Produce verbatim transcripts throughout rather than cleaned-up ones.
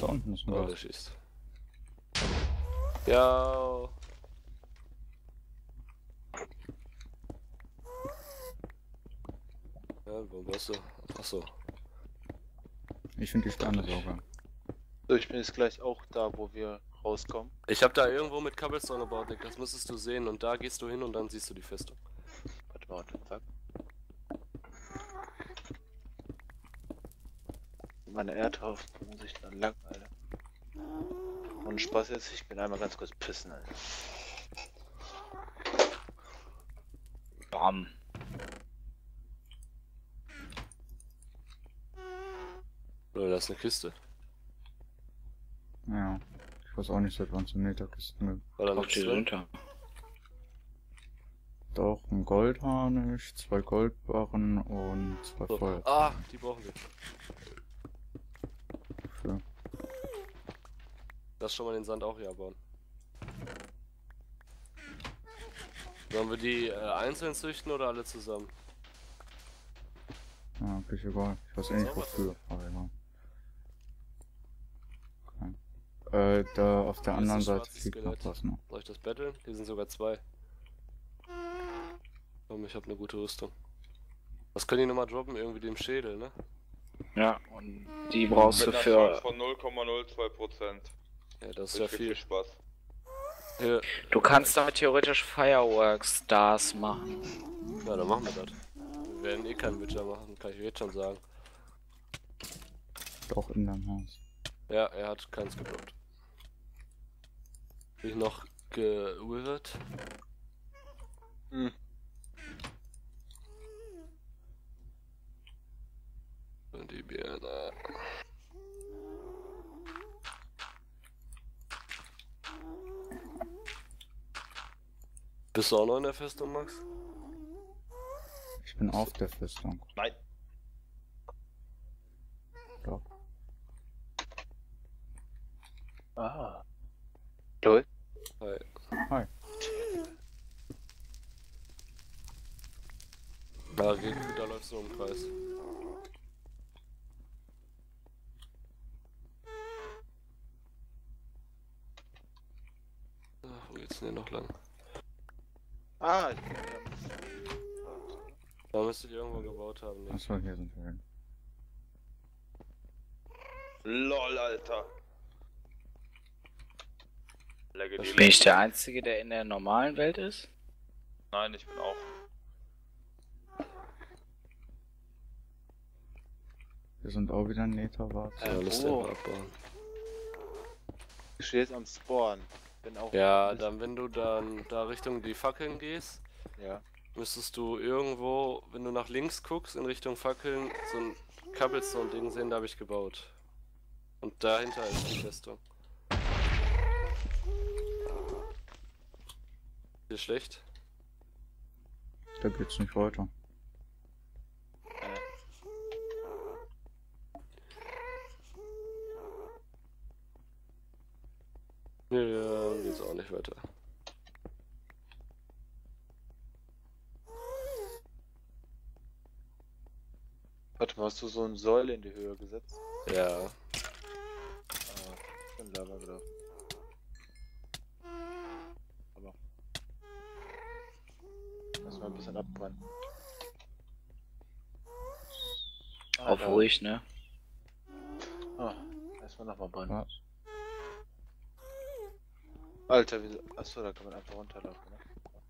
da unten ist ein Oh, der Gas. schießt. Ja. Ja, wo warst du? Achso. Ich finde die Sterne sauber. So, ich bin jetzt gleich auch da, wo wir rauskommen. Ich hab da irgendwo mit Cobblestone gebaut, Nick. Das müsstest du sehen. Und da gehst du hin und dann siehst du die Festung. Warte mal, warte, zack. Meine Erdhaufen muss ich dann lang, Alter. Und Spaß jetzt, ich bin einmal ganz kurz pissen, Alter. Bam. Oder das ist eine Kiste. Ja. Ich weiß auch nicht, seit wann es eine Meterkisten gibt. War da Auf nichts die drin? runter. Doch, ein Goldharnisch, zwei Goldbarren und zwei So. Feuer. Ah, die brauchen wir. Für. Lass schon mal den Sand auch hier abbauen. Sollen wir die äh, einzeln züchten oder alle zusammen? Ja, bin egal. Ich weiß eh nicht wofür, aber egal. Okay. Äh, da auf der Hier ist anderen das Seite schwarze fliegt noch Skelett. was noch. Soll ich das betteln? Hier sind sogar zwei. Komm, ich hab eine gute Rüstung. Was können die nochmal droppen? Irgendwie dem Schädel, ne? Ja, und die brauchst du Mit einer für... Chance von null Komma null zwei Prozent. Ja, das ist ja Viel, viel. viel Spaß. Hier. Du kannst damit theoretisch Fireworks Stars machen. Ja, dann machen wir das. Wir werden eh keinen Witcher machen, kann ich jetzt schon sagen. Doch in deinem Haus. Ja, er hat keins gedroppt. Bin ich noch gewithert? Hm. Und die Birne. Bist du auch noch in der Festung, Max? Ich bin auf der Festung. Nein. Doch. Ah. Lol. Hi. Hi. Da, geht, da läufst du im Kreis. Ach, wo geht's denn hier noch lang? Ah, ich bin ja. Da müsstet ihr irgendwo gebaut haben, nicht? Achso, hier sind wir hin. LOL, Alter. Legge die Bin ich der Einzige, der in der normalen Welt ist? Nein, ich bin auch. Wir sind auch wieder ein Netherwart. Ja, Ähm, müsst oh. ihr abbauen. Ich stehe jetzt am Spawn. Bin auch. Ja, dann wenn du dann da Richtung die Fackeln gehst, Ja. müsstest du irgendwo, wenn du nach links guckst, in Richtung Fackeln, so ein Cobblestone-Ding sehen, da habe ich gebaut. Und dahinter ist die Festung. Ist schlecht? Da geht's nicht weiter. Ja, geht's auch nicht weiter. Warte mal, hast du so eine Säule in die Höhe gesetzt? Ja. Ah, ich bin Lava gelaufen. Aber. Lass mal ein bisschen abbrennen. Ah, Auf da. ruhig, ne? Ah, erstmal nochmal brennen. Was? Alter, wieso? Achso, da kann man einfach runterlaufen, ne?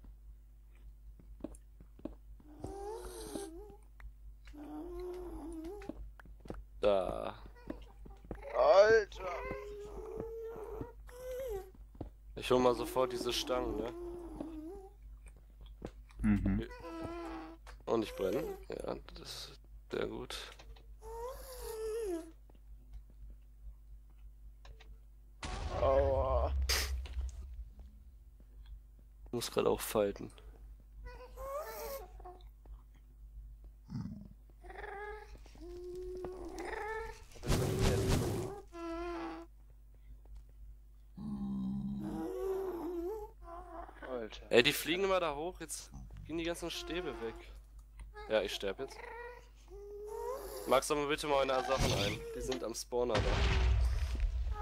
Da. Alter! Ich hol mal sofort diese Stangen, ne? Mhm. Und ich brenne. Ja, das ist sehr gut. Aua! Ich muss gerade auch falten. Alter. Ey, die fliegen immer da hoch, jetzt gehen die ganzen Stäbe weg. Ja, ich sterb jetzt. Max, sag mal bitte mal meine Sachen ein. Die sind am Spawner da.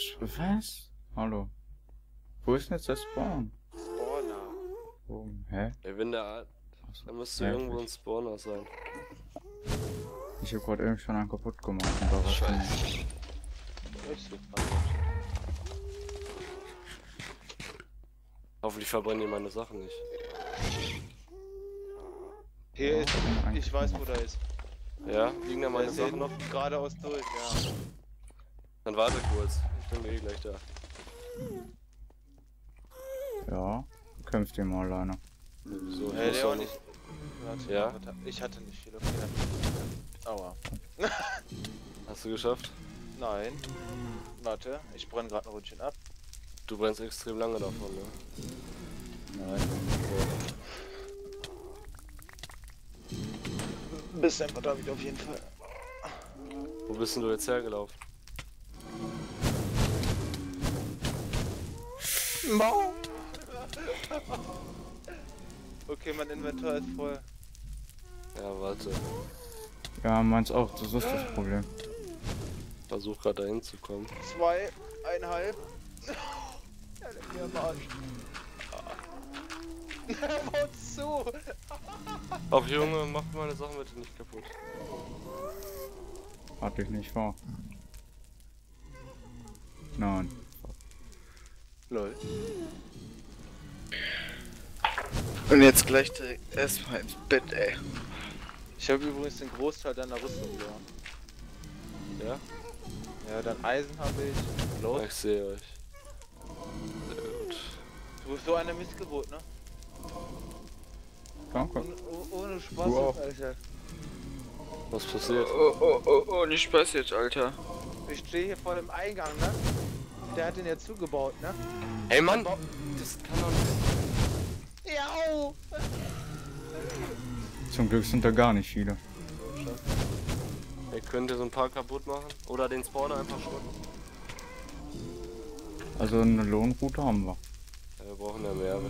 Was? Hallo. Wo ist denn jetzt der Spawn? Spawner. Oh, hä? Ey, wenn der... Achso. Da müsste Ja, irgendwo ein ich- Spawner sein. Ich hab gerade eben schon einen kaputt gemacht. Und darauf Scheiße. Ich such mal. Hoffentlich verbrennen die meine Sachen nicht. Hier Ja, ist. kann man eigentlich Ich weiß, wo machen. der ist. Ja? Liegen da Der meine ist Sachen noch? hinten geradeaus durch, ja. Dann warte kurz. Ich bin eh gleich da. Ja, kämpft ihr mal alleine. So, ich Äh, muss der doch auch noch- nicht. Warte, Ja? warte, ich hatte nicht viel, okay. Dann. Aua. Hast du geschafft? Nein. Warte, ich brenne gerade ein Ründchen ab. Du brennst extrem lange davon, ne? Nein. Ein bisschen da wieder auf jeden Fall. Wo bist denn du jetzt hergelaufen? Baum! Okay, mein Inventar ist voll. Ja, warte. Ja, meins auch, das ist das Problem. Versuch gerade dahin zu kommen. Zwei, eineinhalb. Ja, leck mir am Arsch. Wozu? Ach Junge, mach meine Sachen bitte nicht kaputt. Hatte ich nicht vor. Nein. Lol. Und jetzt gleich direkt erstmal ins Bett, ey. Ich habe übrigens den Großteil deiner Rüstung verloren. Ja? Ja, dann Eisen habe ich. Los. Ich sehe euch. Sehr gut. Du bist so eine Missgeburt, ne? Danke. Ohne, oh- ohne Spaß, Du auch. Alter. Was passiert? Oh, oh, oh, oh, nicht Spaß jetzt, Alter. Ich stehe hier vor dem Eingang, ne? Der hat den ja zugebaut, ne? Ey Mann! Das kann doch nicht. Ja! Zum Glück sind da gar nicht viele. Ey, könnt ihr so ein paar kaputt machen? Oder den Spawner einfach schrotten? Also eine Lohnroute haben wir. Ja, wir brauchen ja mehr.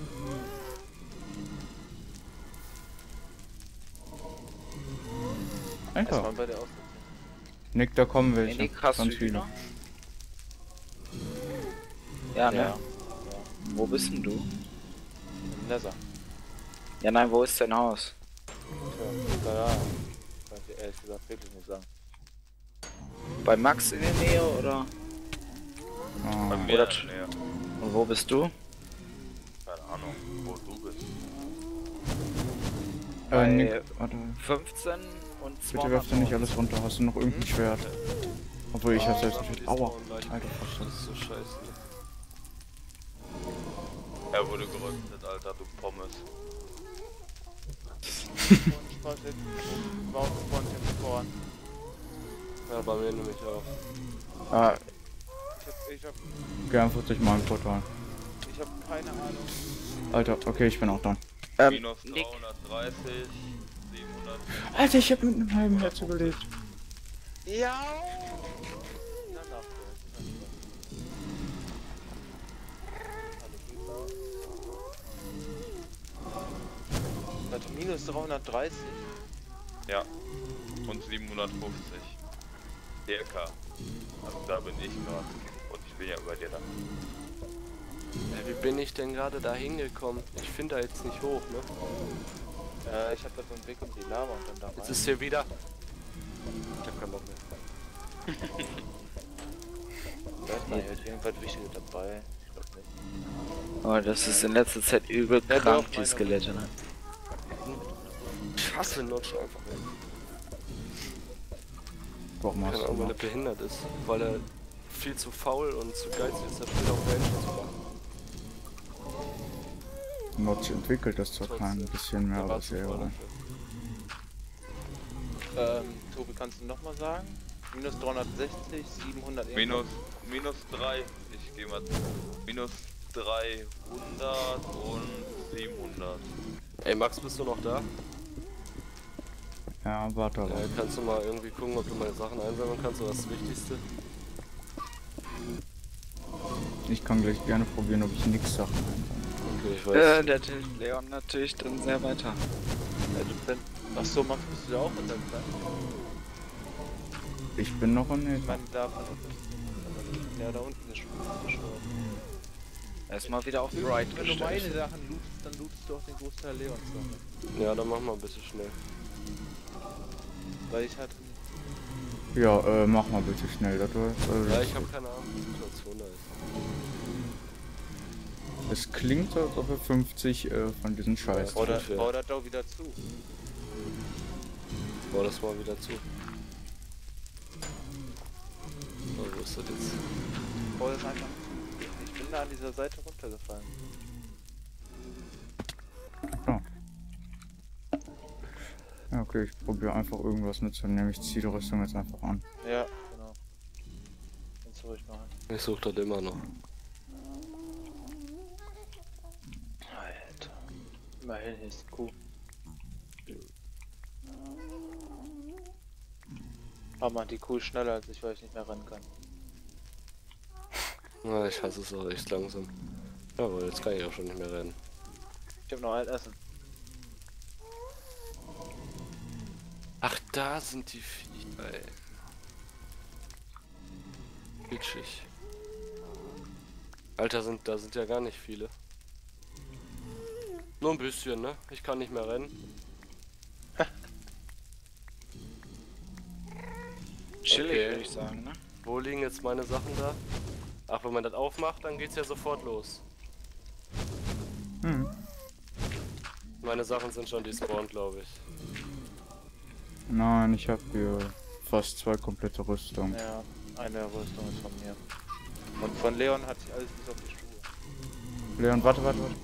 Erstmal Alter, bei der Ausrüstung. Nick, da kommen welche. Nick, hast du Ganz viele. Hühner? Ja, ne? Ja. Wo bist denn du? Im Nether. Ja, nein, wo ist dein Haus? Tja, keine Ahnung. Kann ich dir ehrlich gesagt wirklich nicht sagen. Bei Max in der Nähe oder? Bei Ah, mir Oder- in der Nähe. Und wo bist du? Keine Ahnung, wo du bist. äh, Nick, warte. fünfzehn und Bitte zweihundert. werf dir nicht alles runter. Hast du noch irgendein Schwert? Obwohl ich hab selbst ein Die Schwert. Aua. spawnen gleich. Alter, fast Das ist so scheiße. Er wurde geröstet, Alter, du Pommes. Und Spaß jetzt. Warum spawnt jetzt Korn? Ja, bei mir nämlich auch. Ah, Ich hab, ich hab, gern vierzig Mal im Portal. ich hab keine Ahnung. Alter, okay, ich bin auch da. Ähm, Minus Nick, dreihundertdreißig, siebenhundert. Alter, ich hab mit einem halben Herz überlebt. Ja! Na, nach. Warte, minus dreihundertdreißig? Ja. Und siebenhundertfünfzig. Circa. Also da bin ich gerade. Und ich bin ja über dir dann. Ey, wie bin ich denn gerade da hingekommen? Ich finde da jetzt nicht hoch, ne? Äh, ich hab da so einen Weg um die Lava und dann da rein. Jetzt ist hier wieder. Ich hab keinen Bock mehr. Da ist mal jetzt irgendwas Wichtiges dabei. Ich glaub nicht. oh, das ist in letzter Zeit übel Ja, krank, doch, die meine- Skelette, ne? Ich hasse Notch einfach, ey. Warum hast Keine du Ahnung, weil er noch? behindert ist. Weil er viel zu faul und zu geizig ist, das Spiel auf Menschen zu machen. Notch entwickelt das zwar kein Trotzdem. bisschen mehr, Da aber war's zu sehr, voll oder? dafür. Ähm, Tobi, kannst du nochmal sagen? Minus dreihundertsechzig, siebenhundert Minus, minus drei. Ich gehe mal. Minus dreihundert und siebenhundert. Ey, Max, bist du noch da? Ja, warte aber. Ja, kannst du mal irgendwie gucken, ob du meine Sachen einsammeln kannst, oder das Wichtigste? Ich kann gleich gerne probieren, ob ich nix Sachen einsammle. Okay, ich weiß. Äh, der hilft Leon natürlich dann sehr weiter. Ja, du bist. Achso, Max, bist du da auch untergegangen? Ich bin noch im Ich Nether. meine, davon. Ja, da unten ist schon gestorben. Erstmal wieder auf Bright Wenn du meine gestellt. Sachen lootest, dann lootest du auch den Großteil Leons Sachen. Ja, dann mach mal ein bisschen schnell. Weil ich hatte... Ja, äh, mach mal bitte schnell. Das war, Ja, äh, ich habe keine Ahnung, wie die Situation da ist. es klingt, als ob wir fünfzig äh, von diesen Scheiß. Bau das, Unfair. bau das doch wieder zu. Bau das mal wieder zu. Oh, wo ist das jetzt? Bau das einfach zu. Ich bin da an dieser Seite runtergefallen. Ja, okay, ich probiere einfach irgendwas mitzunehmen. Ich ziehe die Rüstung jetzt einfach an. Ja, genau. Kannst du ruhig machen. Ich suche das immer noch. Alter. Immerhin hier ist die Kuh. Aber man, die Kuh ist schneller als ich, weil ich nicht mehr rennen kann. Ja, ich hasse es auch echt langsam. Jawohl, jetzt kann ich auch schon nicht mehr rennen. Ich hab noch ein Essen. Ach, da sind die Viecher, ey. Kitschig. Alter, sind, da sind ja gar nicht viele. Nur ein bisschen, ne? Ich kann nicht mehr rennen. Chillig, Okay. würde ich sagen, ne? Wo liegen jetzt meine Sachen da? Ach, wenn man das aufmacht, dann geht's ja sofort los. Hm. Meine Sachen sind schon despawned, glaube ich. Nein, ich habe hier fast zwei komplette Rüstungen. Ja, eine Rüstung ist von mir. Und von Leon hat sich alles bis auf die Schuhe. Leon, warte, warte, warte.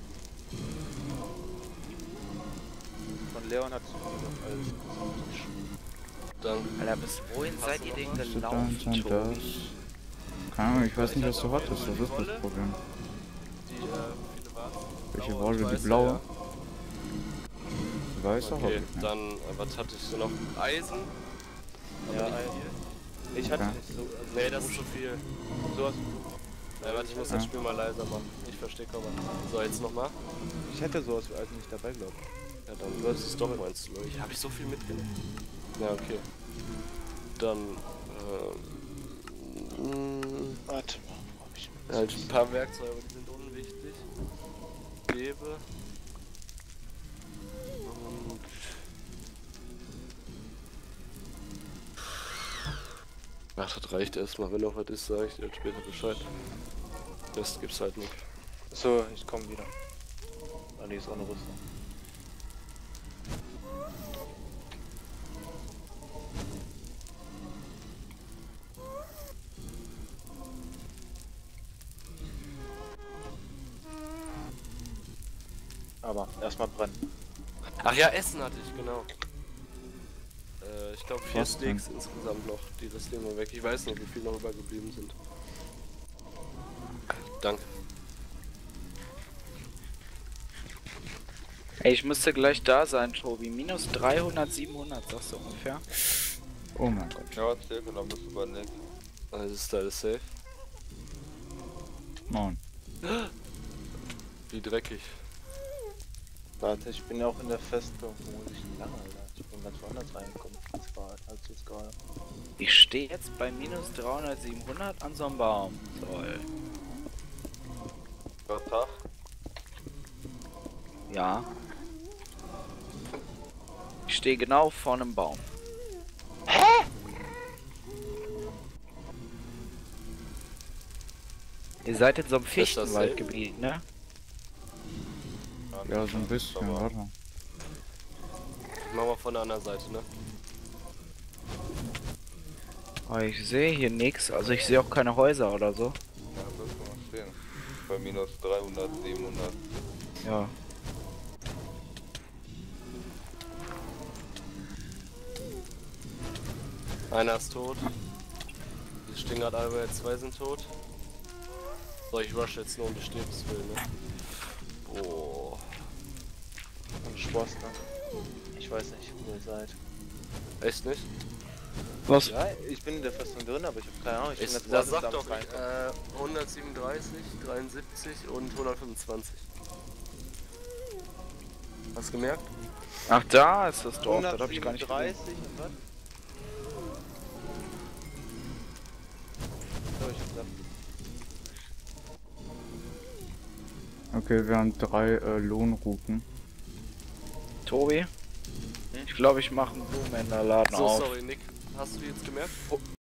Von Leon hat sich alles bis auf die Schuhe. Dann. Alter, bis wohin Hast seid du ihr noch denn was? Das, gelaufen, das, Tobi? das. Keine Ahnung, ich weiß nicht, was du hattest. Das ist das Problem. Die, äh, viele Warzen. Welche Blaue, Wolle? ich Die weiß, blaue? ja. Die weiße habe Okay, ich nicht. dann, äh, was hatte ich so noch? Eisen? Ja, Aber nicht ein- viel. Ich hatte Ja. nicht so. Also Nee, das ist zu viel. sowas. Ja, warte, ich muss das Spiel mal leiser machen. Ich verstehe kaum was. So, jetzt nochmal. Ich hätte sowas wie Eisen nicht dabei, glaube ich. Ja, dann wird es doch meinst du. Ich habe ich so viel mitgenommen. Ja, okay. Dann, ähm, Warte mal, wo hab ich mh, halt ein paar Werkzeuge, die sind unwichtig. Gebe. Und ach, das reicht erstmal. Wenn noch was ist, sage ich dir später Bescheid. Rest gibt's halt nicht. So, ich komme wieder. Ah, die ist ohne Rüstung. Aber erstmal brennen. Ach ja, Essen hatte ich, genau. Äh, ich glaube vier Was denn? Steaks insgesamt noch. Die Reste immer weg. Ich weiß nicht, wie viel noch übergeblieben sind. Danke. Ey, ich müsste gleich da sein, Tobi. Minus dreihundert, siebenhundert, sagst du ungefähr? Oh mein Gott. Ja, circa, dann bist du bei Nick. Also ist da alles safe. Nein. Wie dreckig. Warte, ich bin ja auch in der Festung. Wo muss ich denn lang, Alter? Ich bin ganz woanders reingekommen. Das war als jetzt gerade. Ich stehe jetzt bei minus dreihundert, siebenhundert an so einem Baum. Toll. Was Tag? Ja. Ich stehe genau vor einem Baum. Ihr seid in so einem das Fichtenwaldgebiet, ne? Ja, so ein bisschen, Aber warte. Machen wir von der anderen Seite, ne? Oh, ich sehe hier nichts, also ich sehe auch keine Häuser oder so. Ja, das kann man stehen. Bei minus dreihundert, siebenhundert. Ja. Einer ist tot. Die stehen gerade alle, jetzt zwei sind tot. So, ich rush jetzt nur um die Stebens willen, ne? Boah. Und Spaß, ne? Ich weiß nicht, wo ihr seid. Echt nicht? Was? Ja, ich bin in der Festung drin, aber ich habe keine Ahnung. Ich bin Ich, jetzt das woanders sagt damit doch reingekommen. äh, hundertsiebenunddreißig, dreiundsiebzig und hundertfünfundzwanzig. Hast du gemerkt? Ach, da ist das Dorf, das hab ich gar nicht gesehen. hundertsiebenunddreißig und was? So, ich hab gesagt. Okay, wir haben drei äh, Lohnrouten. Tobi? Ich glaube, ich mache einen Blumenhändlerladen So, auf. sorry, Nick. Hast du die jetzt gemerkt?